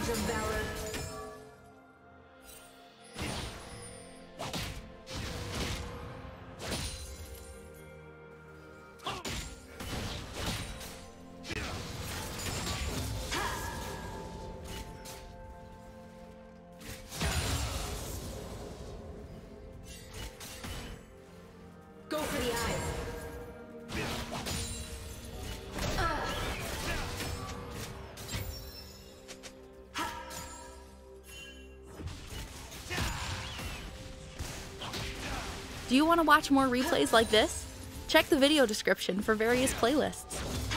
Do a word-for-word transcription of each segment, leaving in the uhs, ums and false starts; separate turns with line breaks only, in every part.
Gouge of Valor.
Go for the eyes.
Do you want to watch more replays like this? Check the video description for various playlists.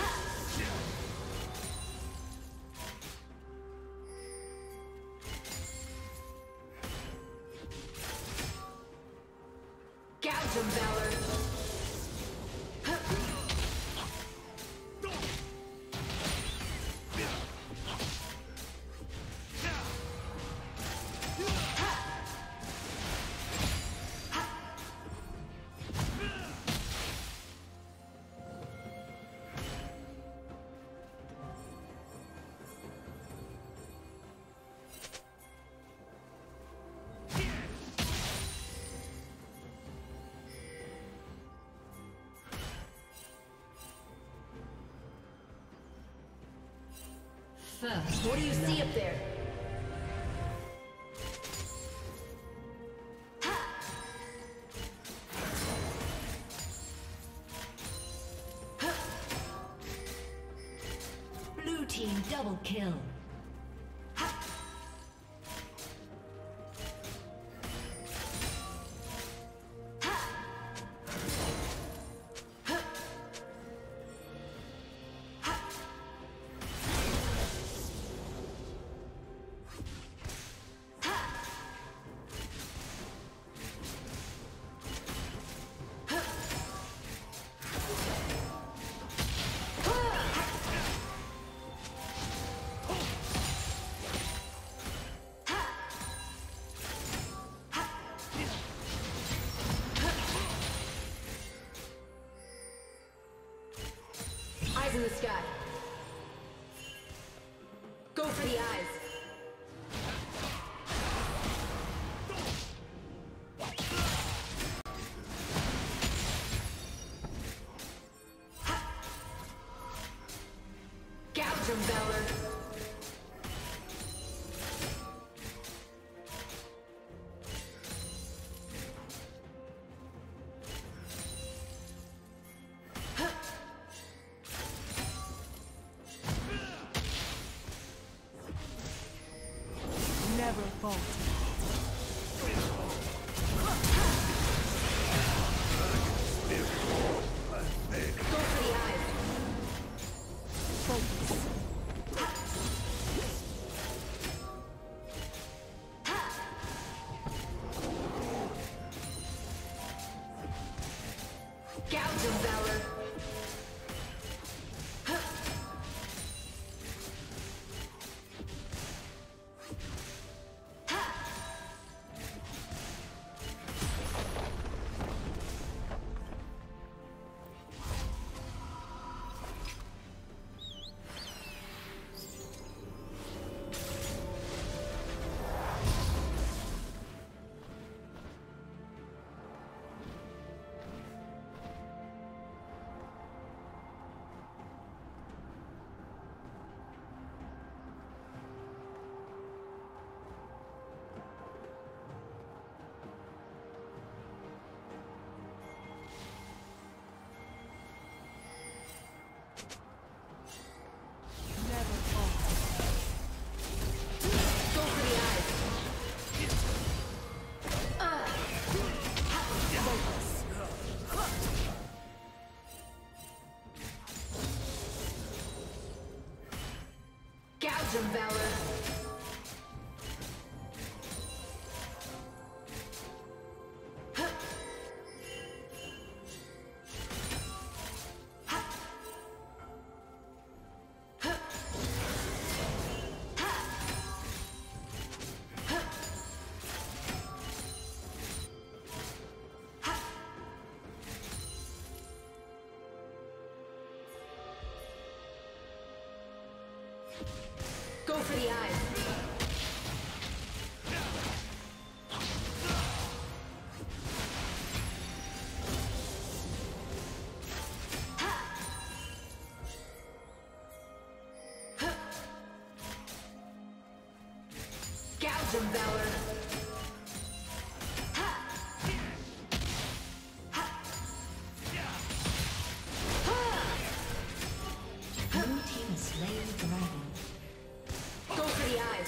Gouge of Valor.
First,
What do you see up there?
blue team double kill.
Eyes in the sky. Go for the eyes. Gouge of Valor.
Never falter.
Go for the eyes.
Focus.
Gouge of Valor.
Never falter.
Go for the eyes. Gouge of Valor. Go for the eyes. Belgium Valor.
Blue team has slain the dragon.
Go for the eyes.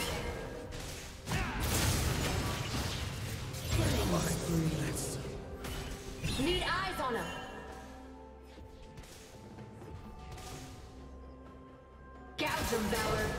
Killing spree.
Need eyes on him. Gouge him, Valor.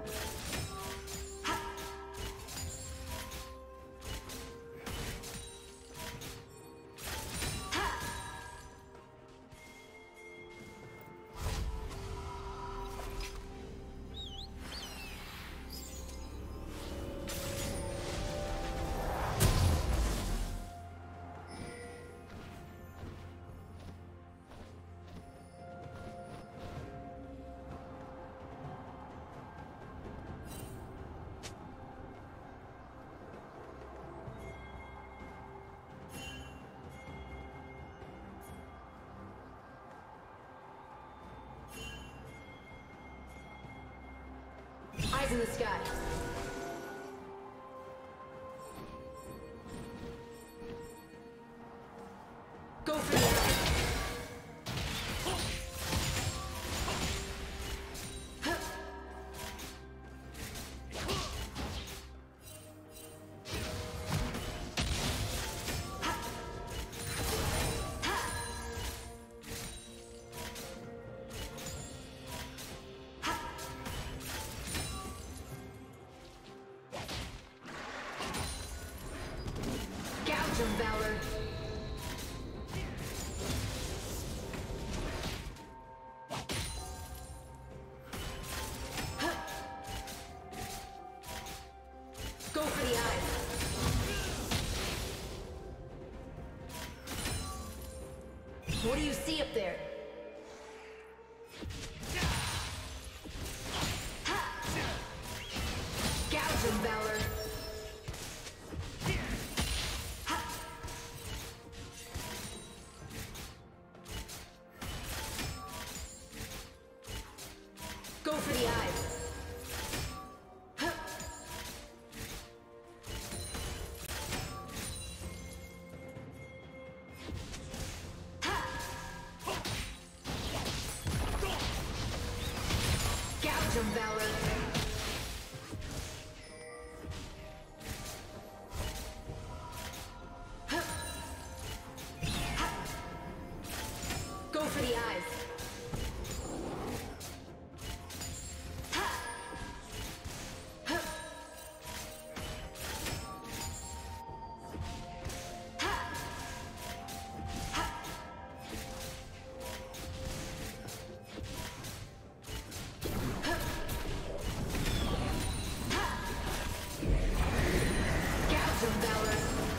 Eyes in the sky. Go for the eye. Gouge him, Valor. Go for the eyes. What do you see up there? Gouge him, Valor. Go for the eyes. Gouge him, Valor. Go for the eyes. Gouge him, Valor.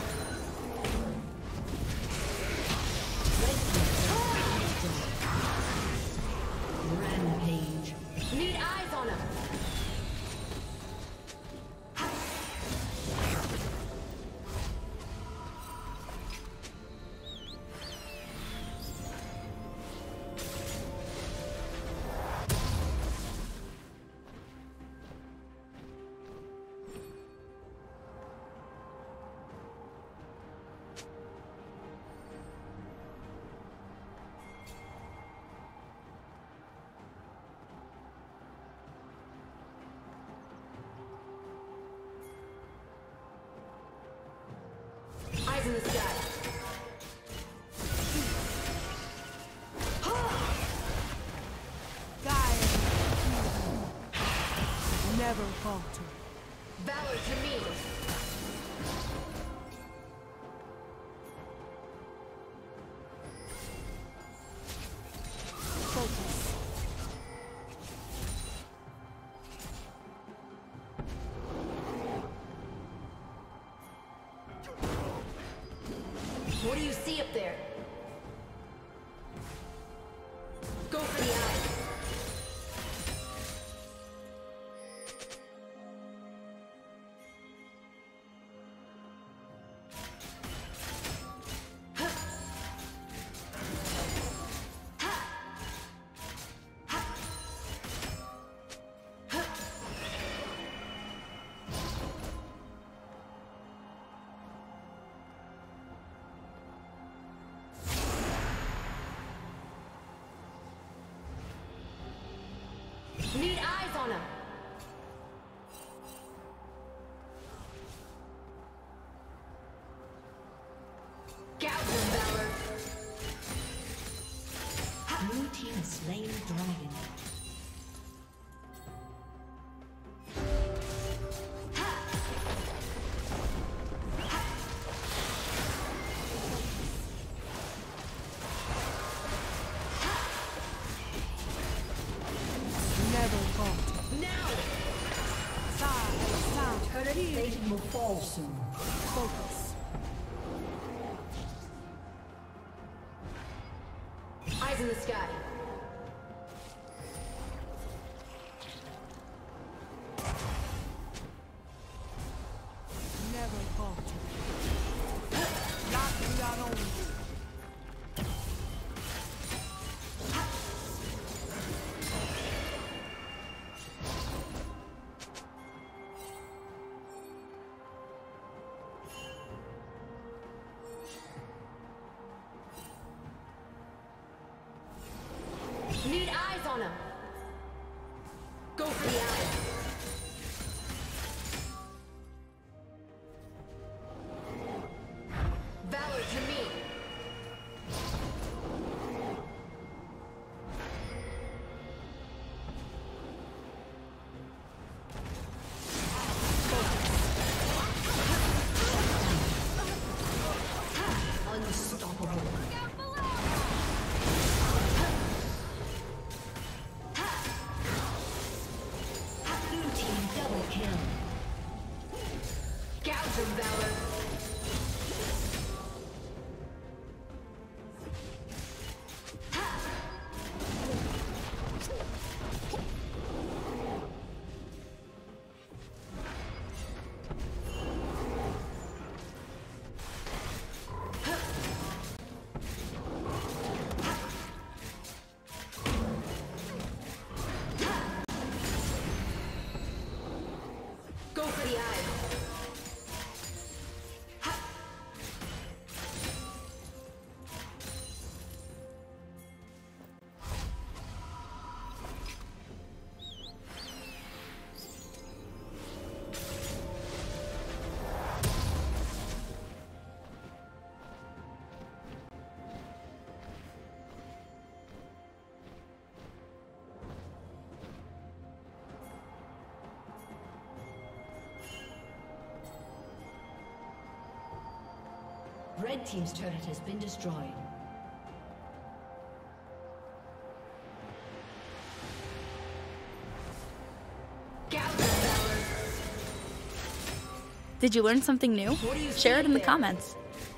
Rampage.
Need eyes on him. Eyes in the sky.
Dire. Never falter.
Valor to me.
Focus.
What do you see up there? Go for the eyes.
has slain the dragon.
Never falter.
Now!
Side, side.
Turret plating will fall soon.
Focus.
Eyes in the sky.
Never falter. Not without only.
Need eyes on him. Go for the eye. Valor to me.
Unstoppable. Blue team double kill.
Gouge him, Valor. Go for the eye.
Red team's turret has been destroyed.
Gouge him, Valor.
Did you learn something new?
What do you
Share it
see
in the
there?
comments.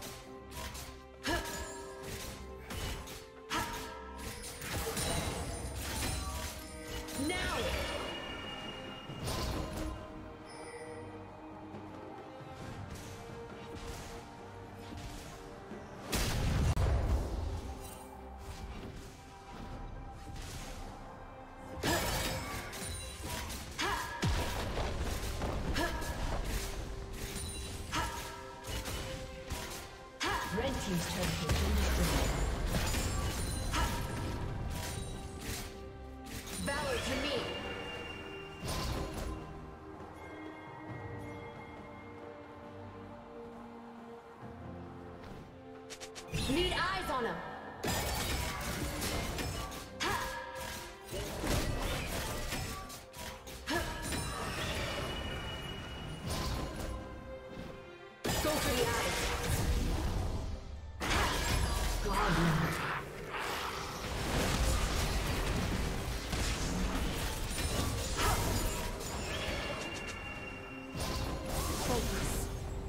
Now!
Red team's turret has been destroyed.
Valor to me. Need eyes on him. Go for the eyes.
Focus.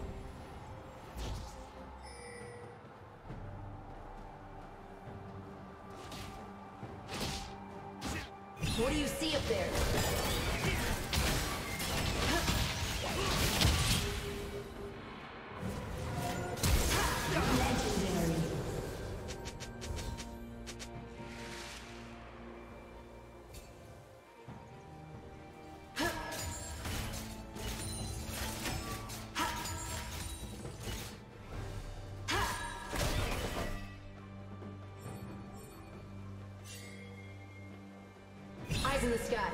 What do you see up there?
Legendary.
Eyes in the sky.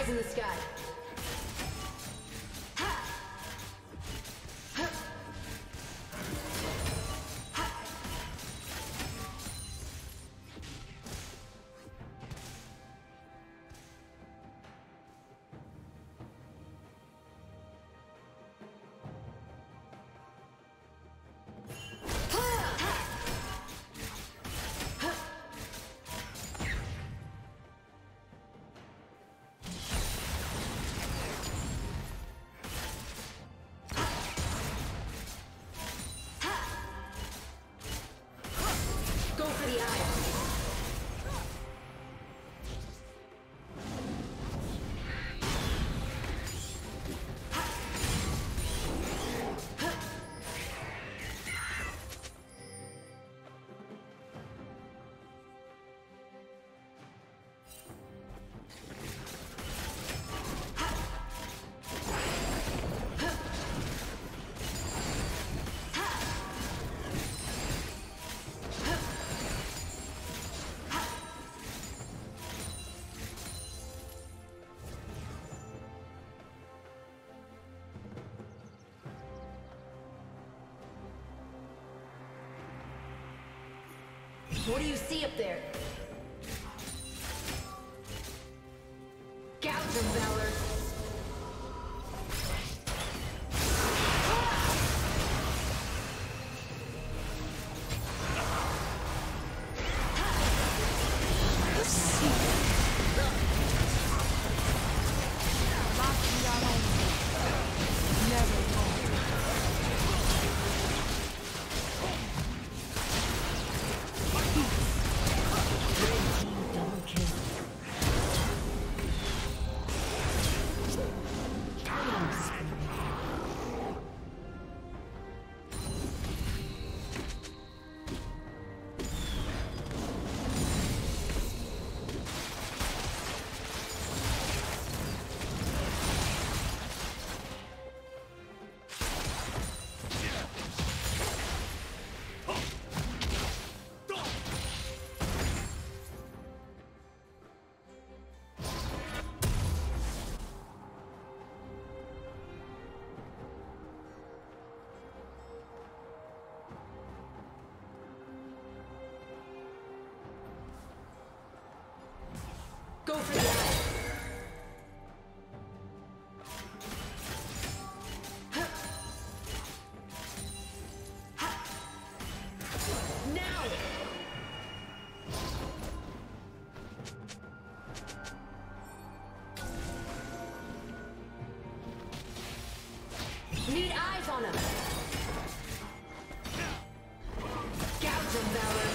Eyes in the sky. What do you see up there? Gouge him, Valor! Go for the eye. Now. Need eyes on him. Gouge him, Valor.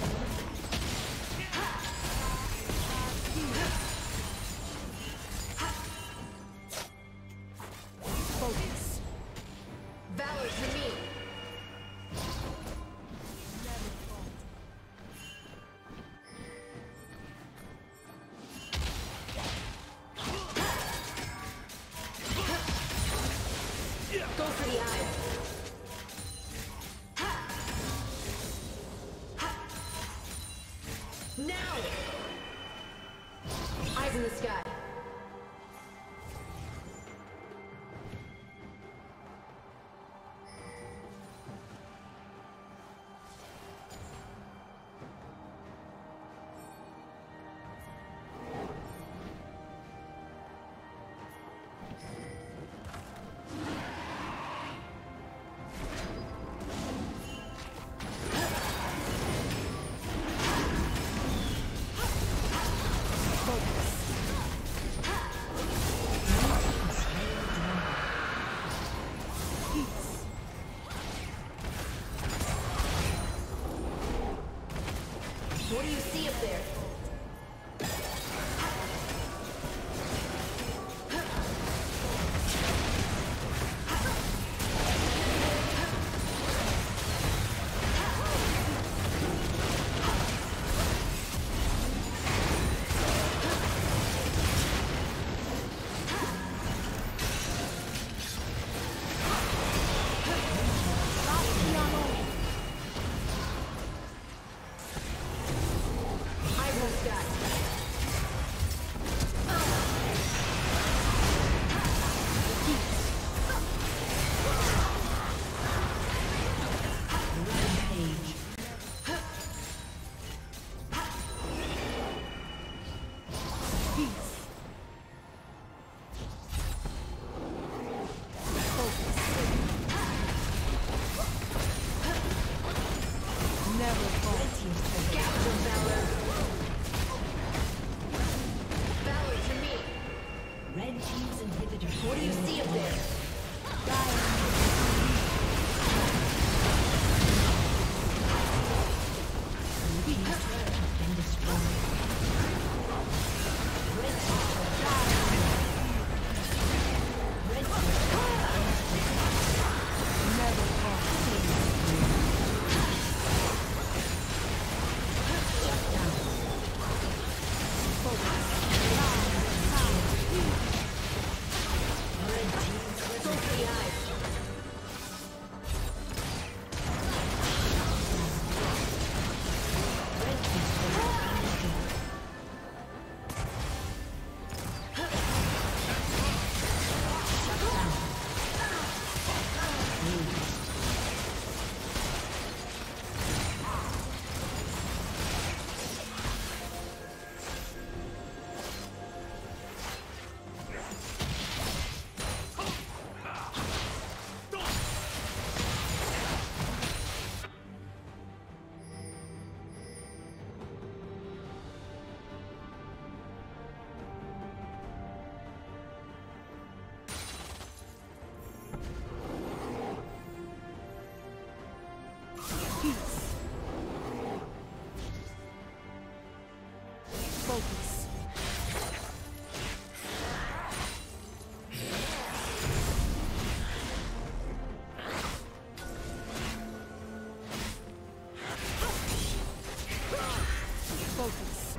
Go for the eye. Now! Eyes in the sky. What do you see up there? Eyes
Never fall.
Red team's turret.
Gouge of valor. Valor to me.
Red team's inhibitor.
What do you see up there?
Blue team's turret has been destroyed. Red team's turret. Red team's turret.
Never fall. Focus. Focus.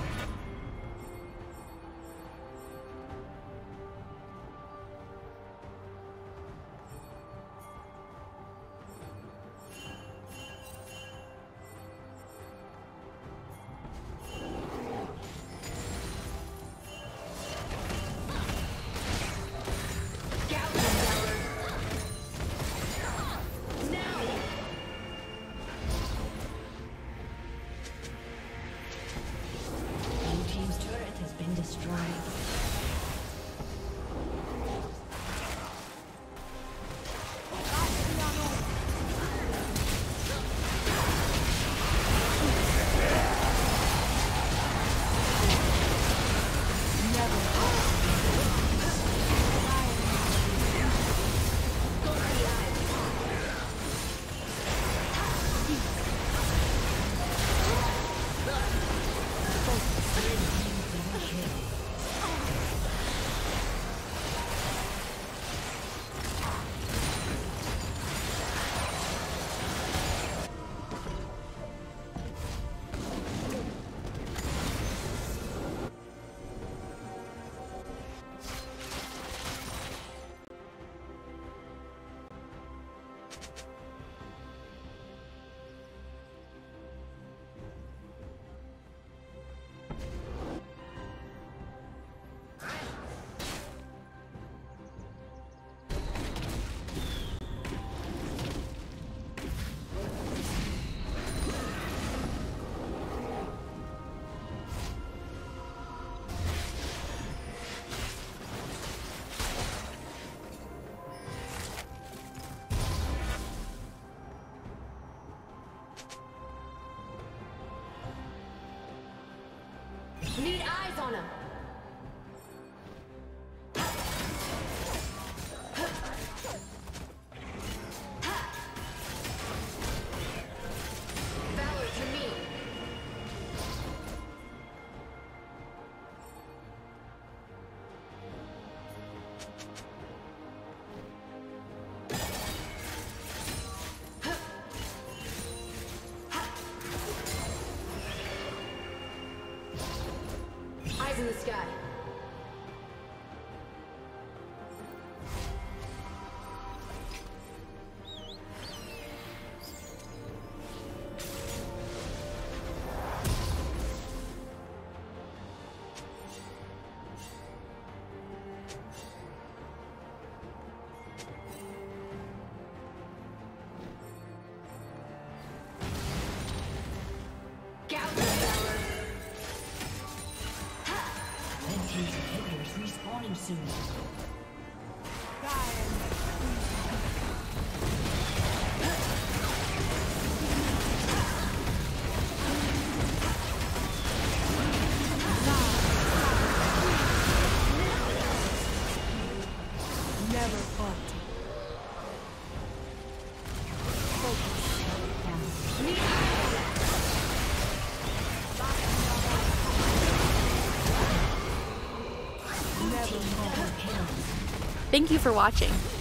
Need eyes on him. Valor to me. Eyes in the sky.
Respawning soon.
Thank you for watching.